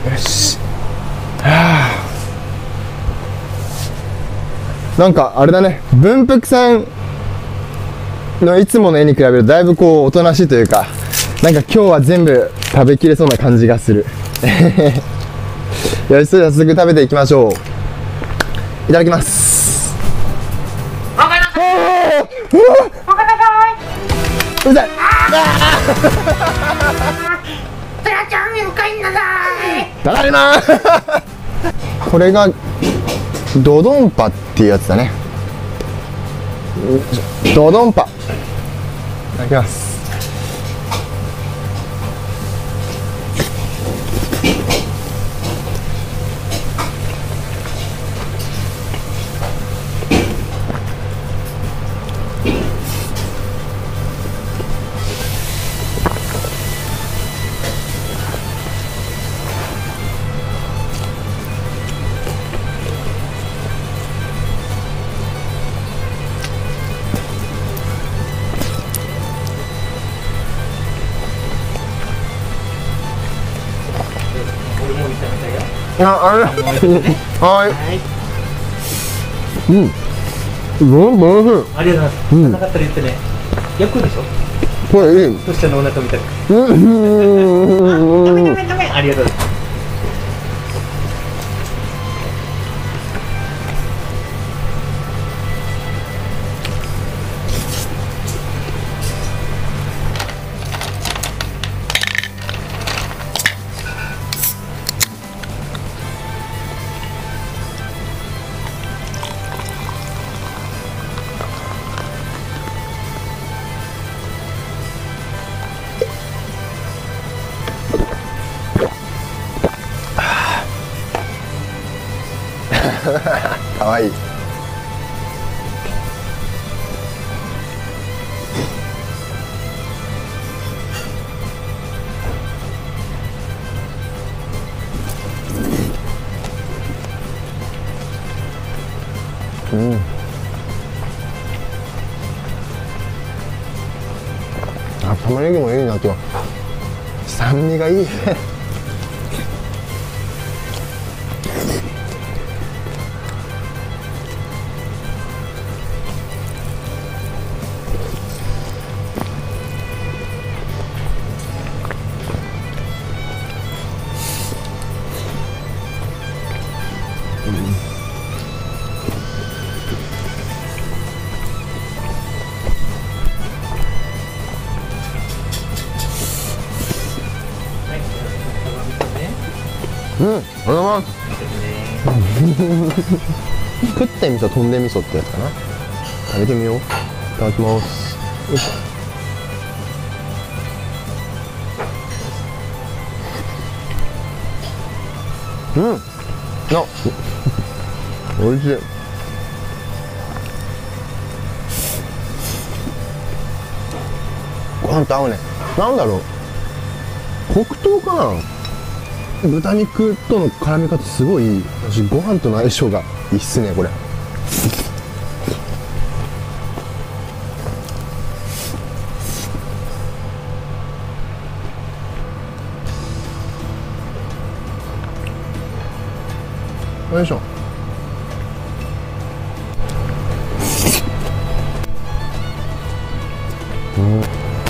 よし。はあ、なんかあれだね、文福さんのいつもの絵に比べるとだいぶこうおとなしいというか、なんか今日は全部食べきれそうな感じがする。よし、それでは早速食べていきましょう。いただきます。 わかりました。わかりました。 うざい。 トラちゃん深いんだただいま。これがドドンパっていうやつだね。ドドンパ。いただきます。あ、あれ。はい。うん。おいしい。 ありがとうございます。なかったら言ってね。焼くでしょ。 これいい。 そしたらお腹みたく。 うん。 ダメダメダメ。ありがとうございます。 かわいい。うん。あ、玉ねぎもいいな今日。酸味がいいね。うん、ありがとうございます。食って味噌飛んで味噌ってやつかな。食べてみよう。いただきます。よいしょ。うん、あ、おいしい。ご飯と合うね。なんだろう、黒糖かな。豚肉との絡み方すごいいい。私ご飯との相性がいいっすねこれ。よいしょ。うん。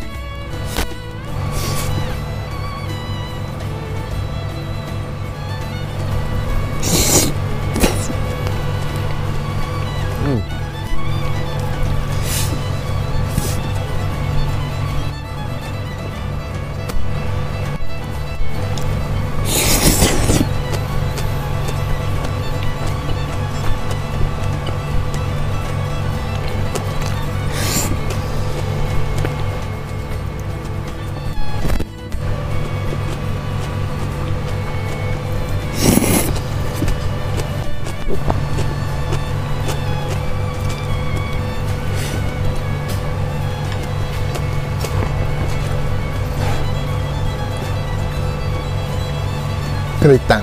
これ一旦。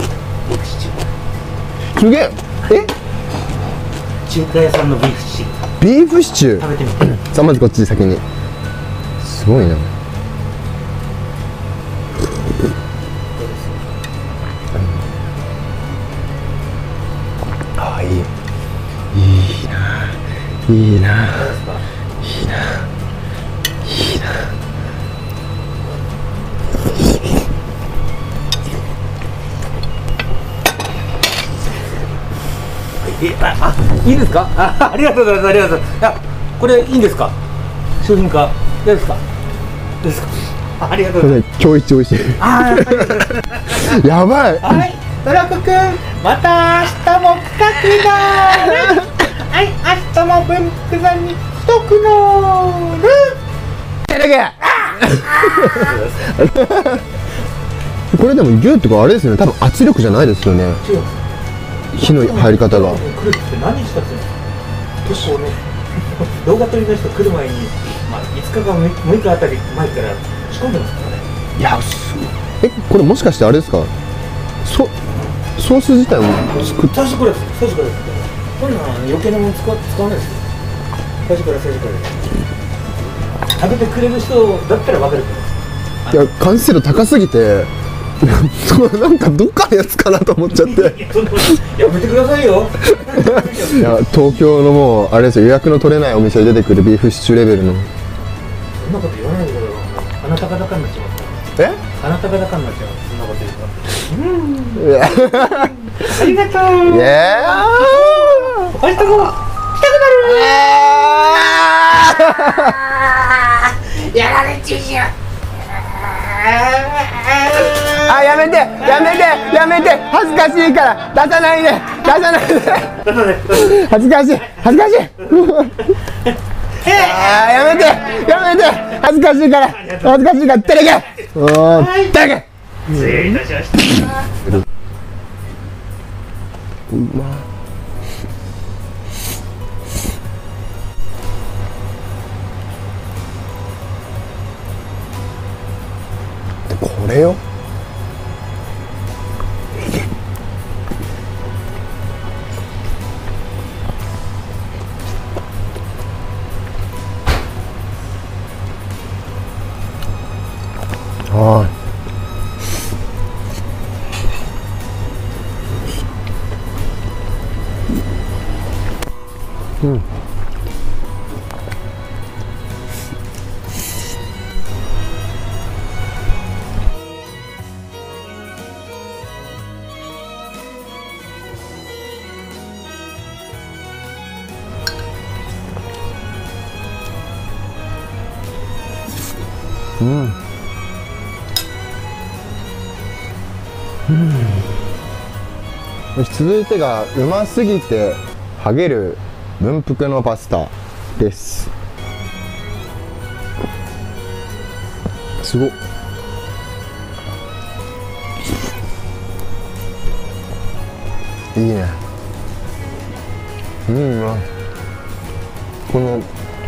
すげえ。 中華屋さんのビーフシチュー。 ビーフシチュー。 食べてみて。 さあまずこっち先に。すごいな。ああ、いい。いいな。いいな。いいな。いいな。 いいですか？ありがとうございます。ありがとうございます。あ、これいいんですか？商品化。どうですか？どうですか？ありがとうございます。 今日一美味しい。やばい。 はい、トラコくん、また明日も来たくなる。はい、明日も文福さんに来とくのる。 これでもギュッとかあれですよね。多分圧力じゃないですよね。 違う。 火の入り方が。 来るって何日経つの？結構ね、動画撮り出して来る前に、まあ5日か6日あたり前から仕込んでますからね。 いや、これもしかしてあれですか？ソース自体も作っ最初からです。最初からです。こんな余計なもの使わないですよ。最初からです。食べてくれる人だったら分かるけど。 いや、完成度高すぎてなんかどっかのやつかなと思っちゃって。 やめてくださいよ。 いや、東京のもうあれですよ、予約の取れないお店で出てくるビーフシチューレベルの。 そんなこと言わないでください。あなたが高になっちゃいますから。あなたが高になっちゃいます。そんなこと言うと。 いやありがとう。 いや明日も来たくなる。やられちじゃ。 あ、やめてやめてやめて、恥ずかしいから出さないで、出さないで。恥ずかしい恥ずかしい。あ、やめてやめて、恥ずかしいから恥ずかしいから出てけ。出てけ。 失礼いたしました。 うま。これよ。はい。うん。うん。よし、続いてがうますぎてはげる文福のパスタです。すごっ。いいね。うん、この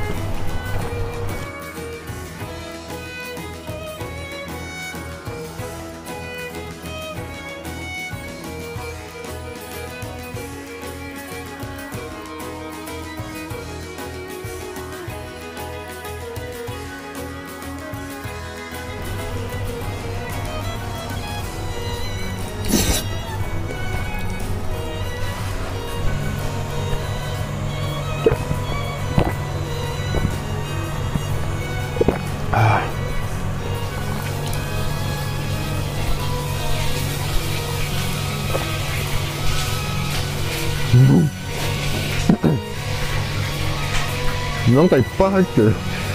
なんかいっぱい入ってる。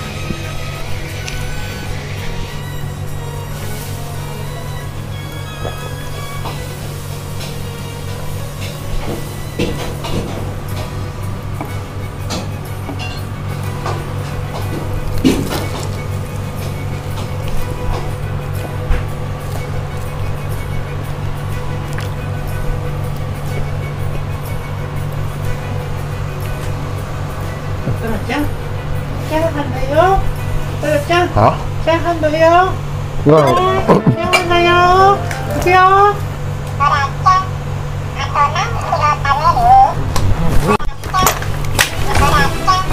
トラちゃん、チャーハンだよ。トラちゃん、 は？ チャーハンだよ。 うわ。 チャーハンだよ。いくよ。 トラちゃん、あと何キロ食べる？トラちゃん、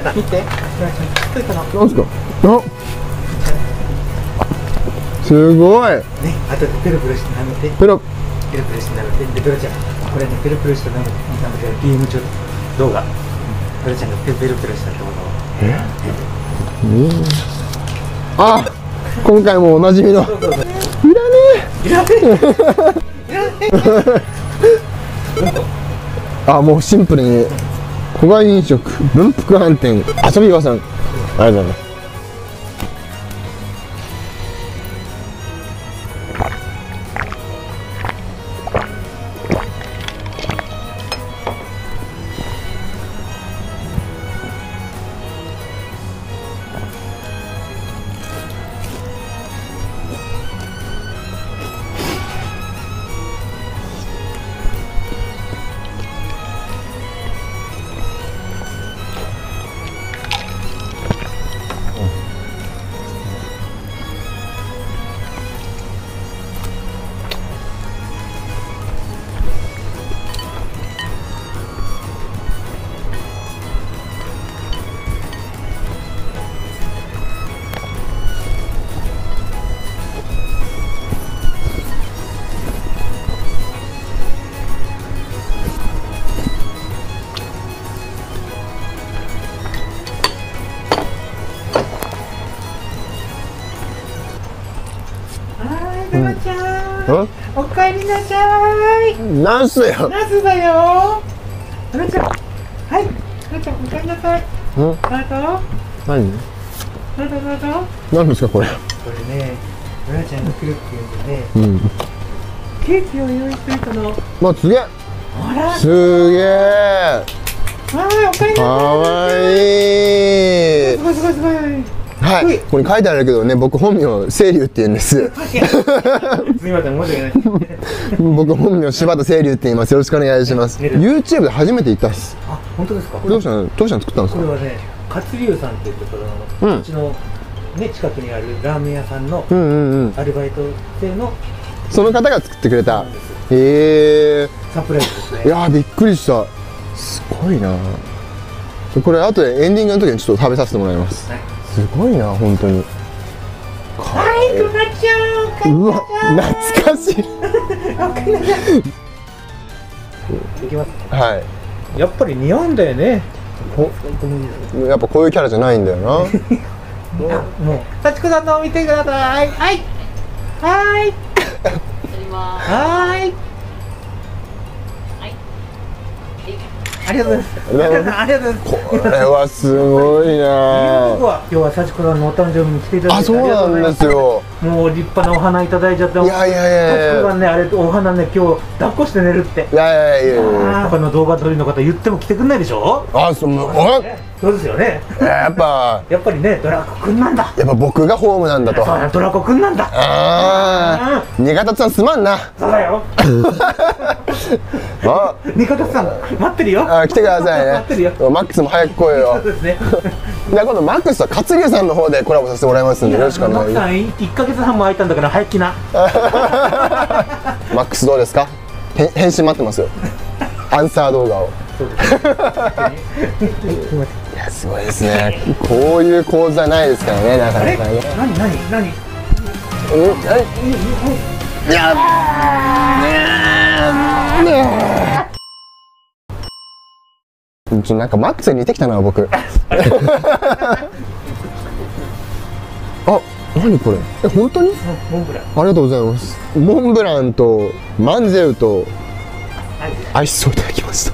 見て、ついたの。 なんすか。あ。すごい。 ね、あとでペロペロして舐めて。 ペロ。 ペロペロして舐めて。で、ドラちゃん、これね、ペロペロして舐めて、DM ちょっと動画。ドラちゃんがペロペロした動画を。 あ、今回もおなじみの。いらねいらねえ。あ、もうシンプルに。小貝飲食、文福飯店、遊び場さん。ありがとうございます。 ドラちゃん、おかえりなさい。 なんすよ。 ナスだよ。ドラちゃん、はい、ドラちゃん、おかえりなさい。どうぞ。 何。 どうぞ。 何ですか、これ。 これね、ドラちゃんが来るっていうんでね、ケーキを用意していたの。 まあ、すげえ。 ほら、 すげえ。 はい、おかえりなさい。 かわいい。 すごいすごいすごい。 はい、ここに書いてあるけどね、僕本名清流って言うんです。 すみません、申し訳ない。 僕本名柴田清流って言います。よろしくお願いします。YouTube で初めて行ったっす。 あ、本当ですか。 これどうしたの作ったんですか。 これはね、勝龍さんっていうところの、うちのね、近くにあるラーメン屋さんのアルバイト生のその方が作ってくれた。 サプライズですね。 いやー、びっくりした。すごいな。これ後でエンディングの時にちょっと食べさせてもらいます。すごいな、本当に。 はい、くまちゃん。 うわ、懐かしい。 いきます。 はやっぱり似合うんだよね。 い。やっぱこういうキャラじゃないんだよな。 もう、幸子さんのを見てください。はい。はい。はい。ありがとうございます。ありがとうございます。 これはすごいな。 今日は幸子さんのお誕生日に来ていただいて。 あ、そうなんですよ。 もう立派なお花いただいちゃって。 いやいやいや幸子さんね、あれお花ね、今日抱っこして寝るって。 いやいやいや。 他の動画撮りの方言っても来てくんないでしょ。 あ、 そうですよね。 やっぱね、ドラコくんなんだ。 やっぱ僕がホームなんだと。 そうだ、ドラコくんなんだ。 ああ、新潟さんすまんな。 そうだよ。 あ、 新潟さん待ってるよ。 あ、来てくださいね。 待ってるよ。 マックスも早く来いよ。 そうですね。 じゃあ今度マックスは勝龍さんの方でコラボさせてもらいますんで、よろしくお願いします。 1ヶ月半も空いたんだから早く来な。 マックスどうですか。返信待ってますよ。アンサー動画を。いや、すごいですね。こういう講座ないですからね、なかなかね。 何。 いや。なんかマックスに似てきたな、僕。あ、何これ。本当に。 モンブラン。 ありがとうございます。モンブランとマンゼウとアイスをいただきました。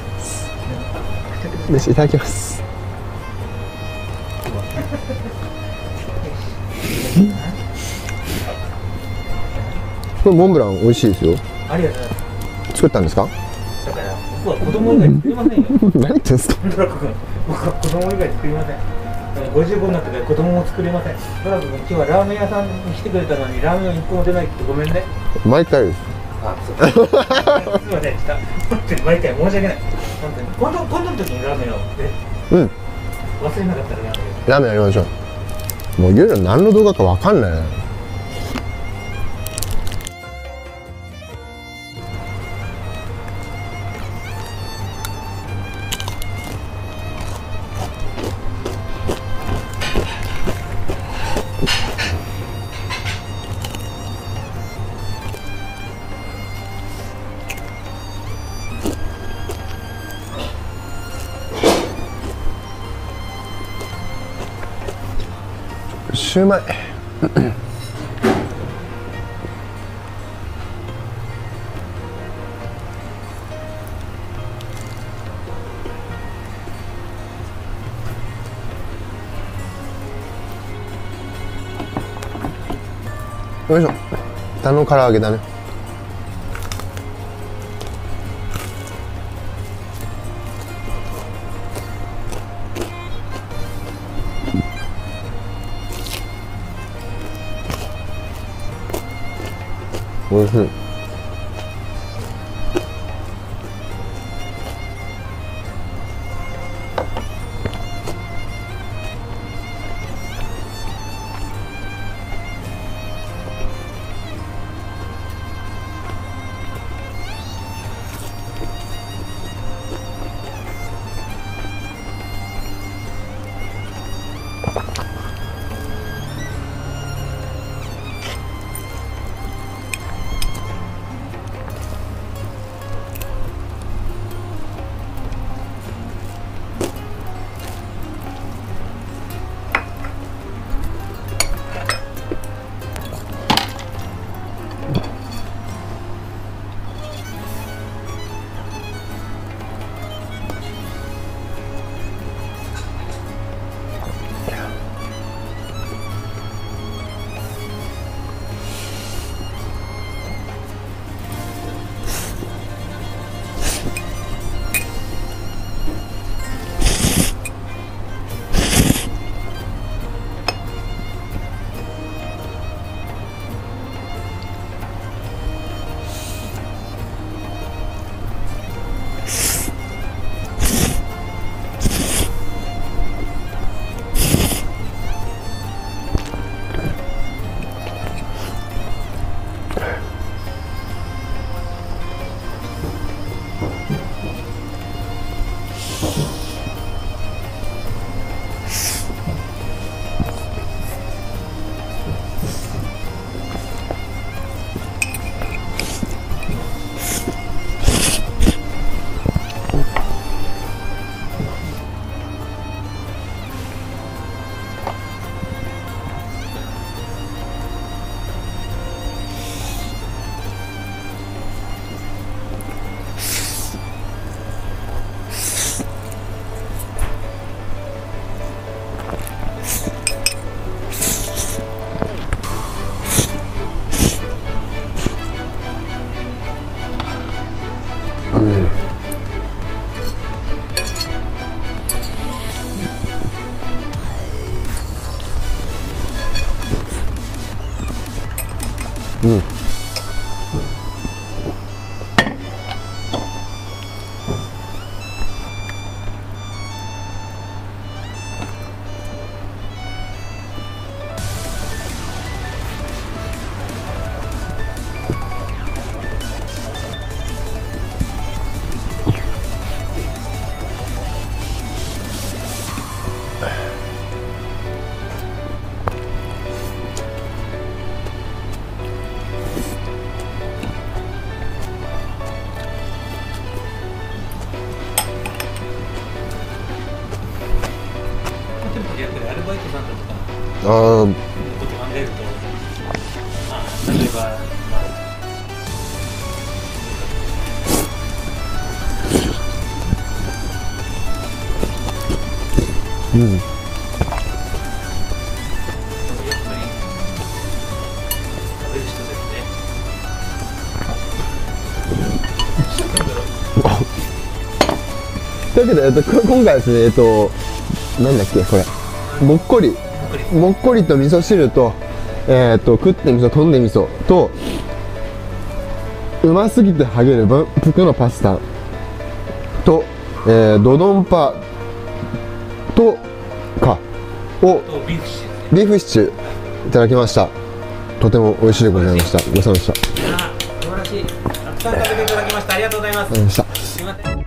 いただきます。これモンブラン美味しいですよ。 ありがとうございます。 作ったんですか。 だから僕は子供以外作りませんよ。 何言ってんですか。 ドラコ君、僕は子供以外作りません。55になってから子供も作りません。ドラコ君、今日はラーメン屋さんに来てくれたのにラーメン1個も出ないってごめんね。 毎回です。 あ、そう。すみません、本当に毎回申し訳ない。本当に今度の時にラーメンを忘れなかったらラーメンやりましょう。もういろいろ何の動画かわかんない。 シューマイよいしょ。豚の唐揚げだね。おいしい。うん。 アルバイトさんとかあのこと考えると、例えば、 うん。 やっぱり食べる人ですね。 というわけで、今回ですね、なんだっけ、これ。もっこりと味噌汁と、食って味噌、飛んで味噌と、うますぎてはげる文福のパスタと、ドドンパと、を、 ビーフシチューですね。 ビーフシチューいただきました。とても美味しいでございました。ごちそうさまでした。 素晴らしい。たくさん食べていただきました。ありがとうございます。 ありがとうございました。 すいません。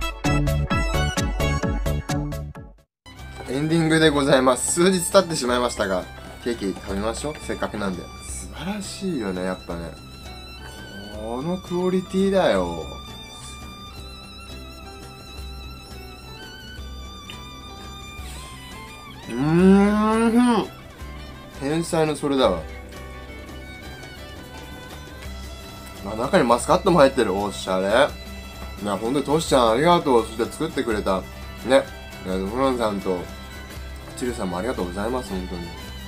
エンディングでございます。数日経ってしまいましたが、ケーキ食べましょう。せっかくなんで。素晴らしいよね、やっぱね。このクオリティだよ。 天才のそれだわ。あ、中にマスカットも入ってる。おしゃれ。いや、ほんとにトシちゃんありがとう。そして作ってくれたね、フランさんとチルさんもありがとうございます。本当に。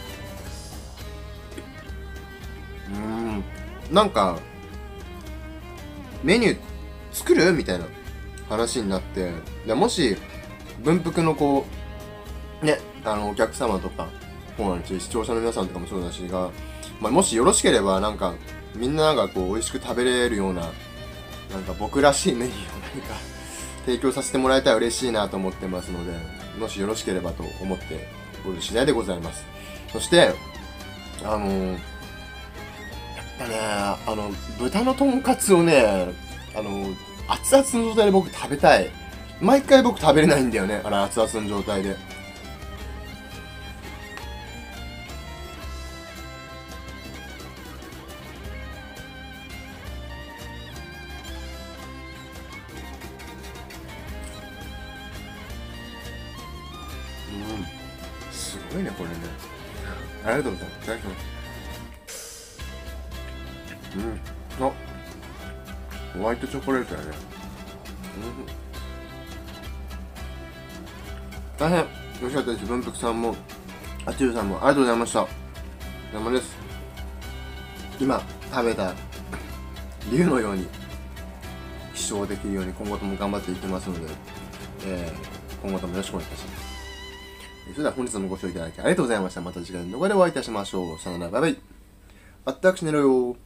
なんかメニュー作るみたいな話になって、でもし文福のこうね、お客様とか視聴者の皆さんとかもそうだしが、まあ、もしよろしければなんかみんながこう美味しく食べれるようななんか僕らしいメニューを何か提供させてもらえたら嬉しいなと思ってますので、もしよろしければと思っておる次第でございます。そしてやっぱね、豚のとんかつをね、熱々の状態で僕食べたい。毎回僕食べれないんだよね、熱々の状態で。すごいね、これね。ありがとうございます。いただきます。あ、ホワイトチョコレートやね。大変よろしかったです。文福さんもあちるさんもありがとうございました。山です。今食べた竜のように飛翔できるように今後とも頑張っていきますので、今後ともよろしくお願いいたします。それでは本日もご視聴いただきありがとうございました。また次回の動画でお会いいたしましょう。さよなら、バイバイ。あったくし寝ろよ。